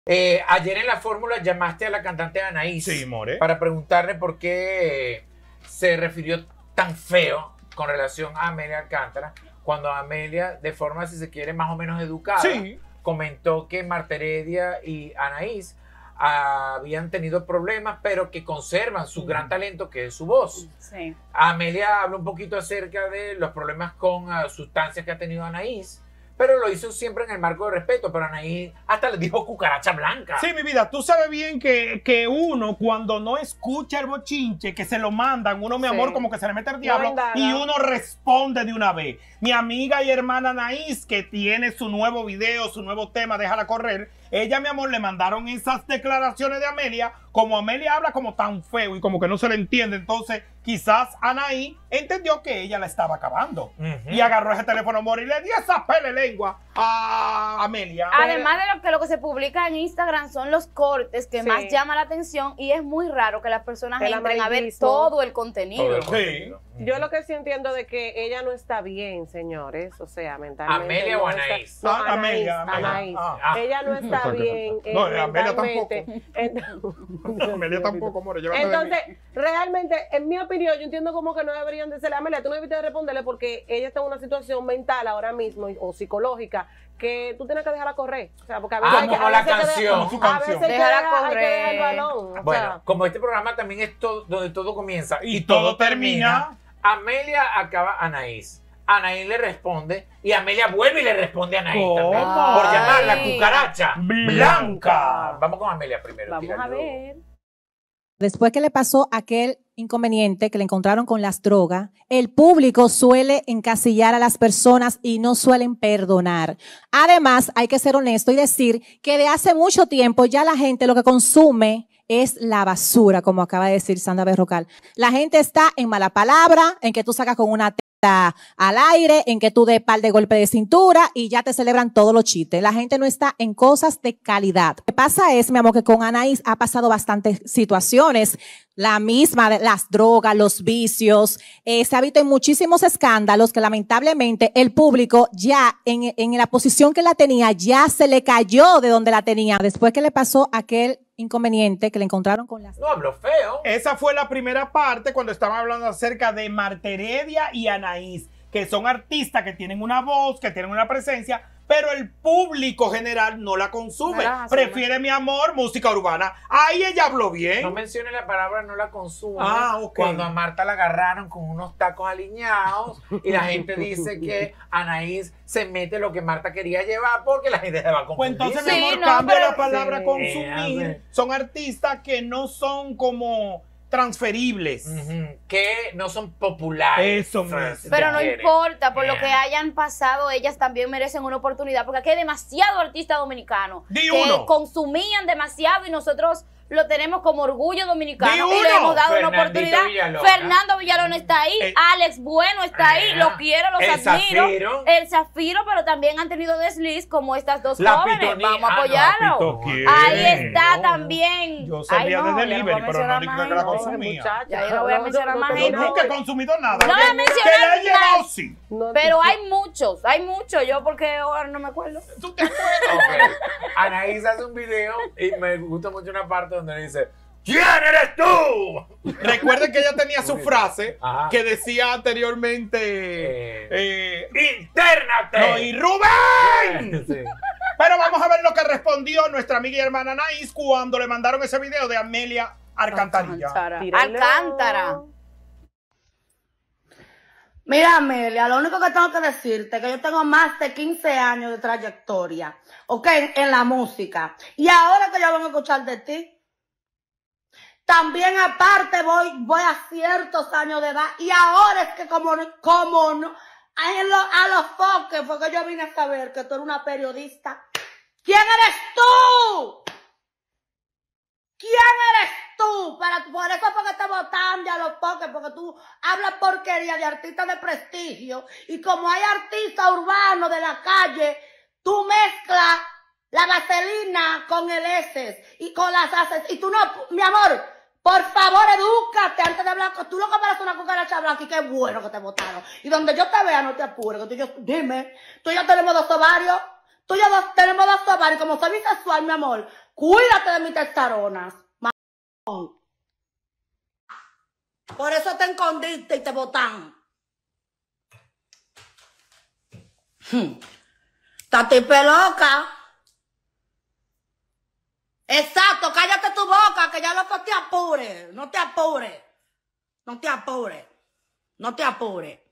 Ayer en la fórmula llamaste a la cantante Anaís, sí, more, para preguntarle por qué se refirió tan feo con relación a Amelia Alcántara, cuando Amelia, de forma, si se quiere, más o menos educada, sí, comentó que Marta Heredia y Anaís habían tenido problemas, pero que conservan su gran talento, que es su voz. Sí. Amelia habló un poquito acerca de los problemas con sustancias que ha tenido Anaís, pero lo hizo siempre en el marco de respeto. Pero Anaís hasta le dijo cucaracha blanca. sí, mi vida, tú sabes bien que uno cuando no escucha el bochinche, que se lo mandan, uno, mi amor, Sí. como que se le mete el diablo No, y uno responde de una vez. Mi amiga y hermana Anaís, que tiene su nuevo video, su nuevo tema, Déjala Correr, ella, mi amor, le mandaron esas declaraciones de Amelia, como Amelia habla como tan feo y como que no se le entiende, entonces quizás Anaí entendió que ella la estaba acabando. Y agarró ese teléfono móvil y le dio esa pele lengua a Amelia. Además de lo que se publica en Instagram son los cortes que Sí. más llama la atención, y es muy raro que las personas El entren a ver amarillismo. todo el contenido. Todo el Sí. contenido. Yo lo que sí entiendo de que ella no está bien, señores, o sea, mentalmente. ¿Amelia no o está- Anaís? No, Ah, Amelia, Anaís. Ah. Ella no está bien No, Amelia mentalmente. Amelia tampoco, more, llévate de mí. Entonces, realmente, en mi opinión, yo entiendo como que no deberían decirle, Amelia, tú no debiste de responderle porque ella está en una situación mental ahora mismo o psicológica que tú tienes que dejarla correr. O sea, porque a veces hay que, como a la veces hay que canción. Como su a veces canción. hay que Déjala dejar- hay que dejar el correr. balón. O Bueno, sea, como este programa también es donde todo comienza Y todo termina. Amelia acaba a Anaís. Anaís le responde y Amelia vuelve y le responde a Anaís ¿Cómo? también, por Ay. llamarla cucaracha Blanca. Vamos con Amelia primero. Vamos tíralo. a ver. Después que le pasó aquel inconveniente que le encontraron con las drogas, el público suele encasillar a las personas y no suelen perdonar. Además, hay que ser honesto y decir que de hace mucho tiempo ya la gente lo que consume es la basura, como acaba de decir Sandra Berrocal. La gente está en mala palabra, en que tú sacas con una al aire, en que tú des par de golpe de cintura y ya te celebran todos los chistes. La gente no está en cosas de calidad. Lo que pasa es, mi amor, que con Anaís ha pasado bastantes situaciones, la misma, las drogas, los vicios, se ha visto en muchísimos escándalos que lamentablemente el público ya en la posición que la tenía, ya se le cayó de donde la tenía. Después que le pasó aquel inconveniente que le encontraron con las... No habló feo. Esa fue la primera parte cuando estaban hablando acerca de Marta Heredia y Anaís, que son artistas que tienen una voz, que tienen una presencia, pero el público general no la consume. ¿Verdad? Prefiere, mi amor, música urbana. Ahí ella habló bien. No mencione la palabra no la consume. Ah, ok. Cuando a Marta la agarraron con unos tacos alineados y la gente dice que Anaís se mete lo que Marta quería llevar porque la gente se va a Pues confundir. entonces, mi Sí, amor, no, cambia pero- la palabra Sí. consumir. Sí. Son artistas que no son como transferibles. Ujú, que no son populares. Eso o sea, mismo. si Pero te no quiere. importa, por lo que hayan pasado, ellas también merecen una oportunidad, porque aquí hay demasiado artistas dominicanos Di que uno. consumían demasiado y nosotros lo tenemos como orgullo dominicano Di y uno. le hemos dado una Fernandito oportunidad. Villalona. Fernando Villalona está ahí, Alex Bueno está ahí, los quiero, los El admiro. Zafiro. El Zafiro, pero también han tenido desliz como estas dos La jóvenes. Pitonía. Vamos a Ah, no, apoyarlo. Pito, ¿quién? Ahí está No. también. Yo sabía Ay, no, de ya no delivery, voy a pero no mencionar dije más que la gente. consumía. muchacha, Ya yo no voy a mencionar más Yo gente. nunca he consumido nada. No voy a mencionar Que la he llevado, más. sí. no- Pero hay muchos, yo porque ahora no me acuerdo. ¿Tú te acuerdas? Ok. Anaís hace un video y me gusta mucho una parte donde dice: ¿quién eres tú? Recuerden que ella tenía su frase Ajá. que decía anteriormente. ¡Internate! No, y Rubén. Sí. Pero vamos a ver lo que respondió nuestra amiga y hermana Anaís cuando le mandaron ese video de Amelia Alcantarilla. Tíralo. Alcántara. Mira, Amelia, lo único que tengo que decirte es que yo tengo más de 15 años de trayectoria, ¿ok? En la música. Y ahora que yo vengo a escuchar de ti, también aparte voy a ciertos años de edad y ahora es que como no, a los foques fue que yo vine a saber que tú eres una periodista. ¿Quién eres tú? ¿Quién eres tú? Por eso porque te votan ya los foques, porque tú hablas porquería de artistas de prestigio y como hay artistas urbanos de la calle, tú mezclas la vaselina con el heces y con las haces y tú no, mi amor, por favor, edúcate antes de hablar. Tú lo que pareces una cucaracha blanca y qué bueno que te votaron. Y donde yo te vea, no te apures. Que tú y yo, dime, tú y yo tenemos dos ovarios. Tú y yo tenemos dos ovarios. Como soy bisexual, mi amor, Cuídate de mis testaronas. Por eso te escondiste y te botan. Esta tipa loca. Exacto, cállate tu boca, que ya loco te apure. No te apure. No te apure. No te apure.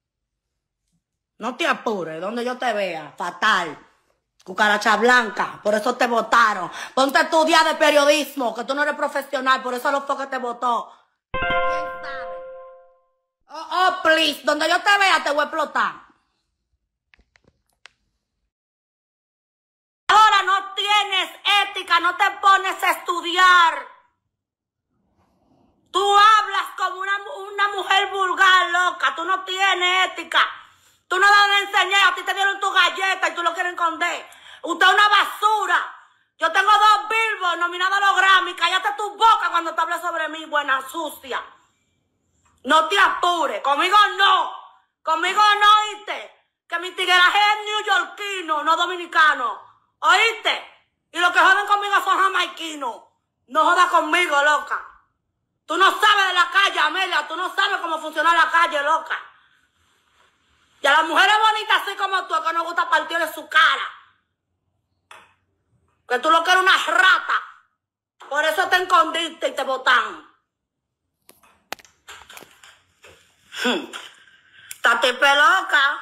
No te apure. Donde yo te vea, fatal. Cucaracha blanca, por eso te votaron. Ponte a estudiar de periodismo, que tú no eres profesional, por eso lo fue que te votó. ¿Quién sabe? Oh, please, donde yo te vea te voy a explotar. Ahora no tienes ética, no te pones a estudiar. Tú hablas como una mujer vulgar, loca, tú no tienes ética. Tú no vas a enseñar, a ti te dieron tu galleta y tú lo quieres esconder. Usted es una basura. Yo tengo 2 Billboard nominados a los Grammy. Cállate tu boca cuando te hables sobre mí, buena sucia. No te apures. Conmigo no. Conmigo no, ¿oíste? Que mi tigueraje es neoyorquino, no dominicano. ¿Oíste? Y los que joden conmigo son jamaiquinos. No jodas conmigo, loca. Tú no sabes de la calle, Amelia. Tú no sabes cómo funciona la calle, loca. Y a las mujeres bonitas así como tú, es que nos gusta partirle su cara. Que tú lo que eres una rata. Por eso te escondiste y te botan. Esta tipa loca.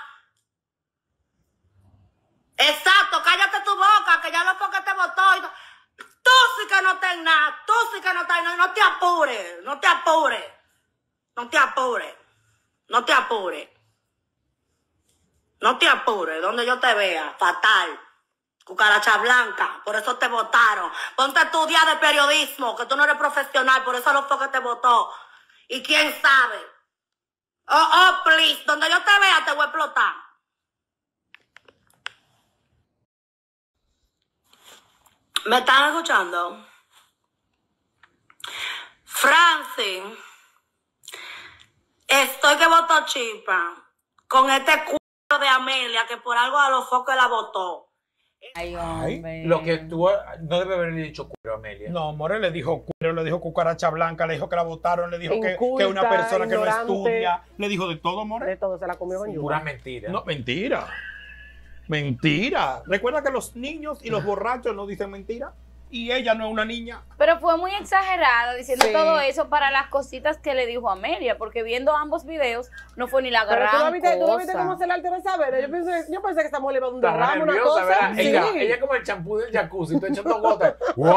Exacto, cállate tu boca, que ya lo fue que te votó. Tú sí que no tenés nada. Tú sí que no tenés nada. No te apures. No te apures. No te apures. No te apures. No te apures, donde yo te vea, fatal. Cucaracha blanca, por eso te votaron. Ponte a estudiar de periodismo, que tú no eres profesional, por eso lo fue que te votó. Y quién sabe. Oh, please, donde yo te vea te voy a explotar. ¿Me están escuchando? Francis, estoy que voto chipa con este de Amelia, que por algo a los focos la votó. Ay, hombre. Lo que tú no debe haberle dicho cuero a Amelia. No, More le dijo cuero, le dijo cucaracha blanca, le dijo que la votaron, le dijo que Inculta, es una persona que no ignorante. estudia, le dijo de todo, More. De todo, se la comió con Pura yuca. mentira. No, mentira. Mentira. Recuerda que los niños y los borrachos no dicen mentira. Y ella no es una niña. Pero fue muy exagerada diciendo Sí. todo eso para las cositas que le dijo Amelia, porque viendo ambos videos no fue ni la Pero gran tú no viste cosa. cómo se le alteró esa vena. Yo pensé que esta mujer le iba a dar un Estaba derrame, una nerviosa, cosa. ¿verdad? Sí. Ella como el champú del jacuzzi, tú echando gotas.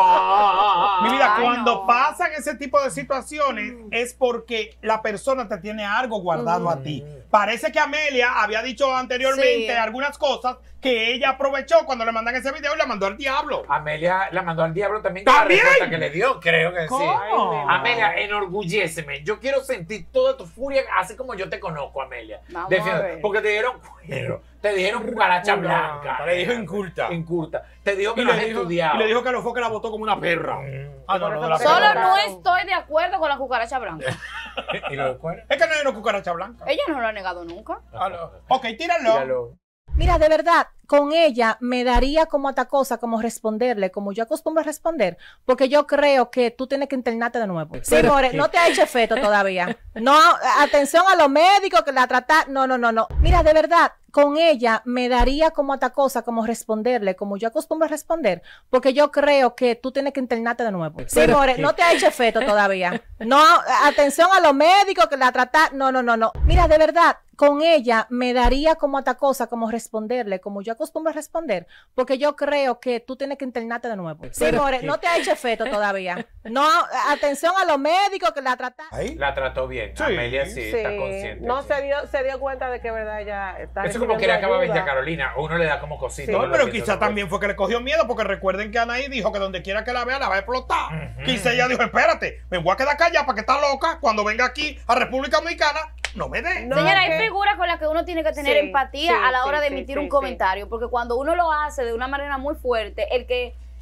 ¡Guau! Mi vida, Ay, cuando no. pasan ese tipo de situaciones es porque la persona te tiene algo guardado a ti. Parece que Amelia había dicho anteriormente Sí. algunas cosas que ella aprovechó cuando le mandan ese video y la mandó al diablo. Amelia la mandó al diablo también con la ¿También? respuesta que le dio, creo que sí. ¿Cómo? Amelia, enorgulléceme. Yo quiero sentir toda tu furia así como yo te conozco, Amelia. Vamos Defiende- a ver. Porque te dieron cuero, te dijeron cucaracha blanca. Le dijo inculta. Inculta. Te dijo que Y no le has dijo, estudiado. y le dijo que lo fue que la votó como una perra. Ah, no, no, de la Solo Solo perra. no estoy de acuerdo con la cucaracha blanca. ¿Y lo de cuero? Es que no hay una cucaracha blanca. Ella no lo ha negado nunca. Ah, no. Ok, tíralo. Tíralo. Mira, de verdad, con ella me daría como esta cosa, como responderle, como yo acostumbro a responder, porque yo creo que tú tienes que internarte de nuevo. Sí, More, no te ha hecho efecto todavía. No, atención a los médicos que la tratan. No. Mira, de verdad, con ella me daría como esta cosa, como responderle, como yo acostumbro a responder, porque yo creo que tú tienes que internarte de nuevo. Sí, More, no te ha hecho efecto todavía. No, atención a los médicos que la tratan. No. Mira, de verdad, con ella me daría como esta cosa, como responderle, como yo acostumbro a responder, porque yo creo que tú tienes que internarte de nuevo. Sí, More, no te ha hecho efecto todavía. No, atención a los médicos que la tratan. Ahí. La trató bien. Sí. Amelia sí, Sí. está consciente. No sí. se dio cuenta de que verdad ella está Eso como recibiendo que le acaba de ayuda. a Carolina. Uno le da como cosita. Sí. No, uno pero lo piensa quizá otra también fue que le cogió miedo, porque recuerden que Anaí dijo que donde quiera que la vea la va a explotar. Ujú. Quizá ella dijo, espérate, me voy a quedar callada para que está loca. Cuando venga aquí a República Dominicana, no me dé. No, Señora, hay que- figuras con las que uno tiene que tener Sí, empatía sí, a la hora sí, de sí, emitir sí, un sí. comentario, porque cuando uno lo hace de una manera muy fuerte, el que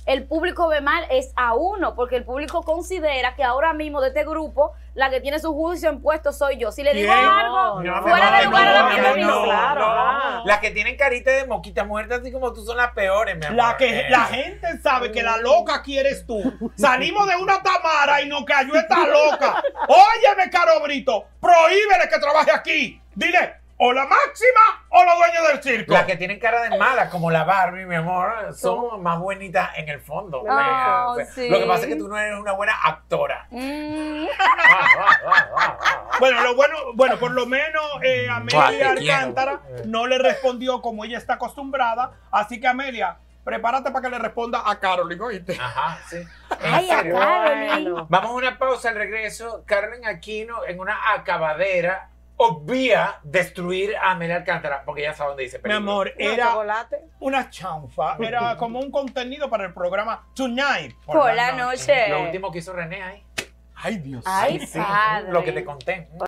el público ve mal es a uno, porque el público considera que ahora mismo de este grupo, la que tiene su juicio en puesto soy yo. Si le digo ¿Quién? algo No, fuera de lugar, no, no tiene no, permiso. Claro. Las que tienen carita de moquita muerta, así como tú, son las peores, mi amor. La gente sabe que la loca quieres tú. Salimos de una Tamara y nos cayó esta loca. Óyeme, Caro Brito, prohíbele que trabaje aquí. Dile, o la Máxima o los dueños del circo. Las que tienen cara de mala, como la Barbie, mi amor, son más bonitas en el fondo. Oh, O sea, sí. Lo que pasa es que tú no eres una buena actora. Bueno, por lo menos Amelia Te quiero. Alcántara no le respondió como ella está acostumbrada. Así que, Amelia, prepárate para que le responda a Carolyn, ¿oíste? Ajá, sí. ¿En Ay, a serio? Carolyn. Vamos a una pausa al regreso. Carolyn Aquino en una acabadera obvia destruir a Amelia Alcántara, porque ya sabe dónde dice Mi peligro. amor, No, era chocolate. una chanfa. Era como un contenido para el programa Tonight. Por la noche. Lo último que hizo René ahí. Ay, Dios. Ay, Sí, padre. lo que te conté.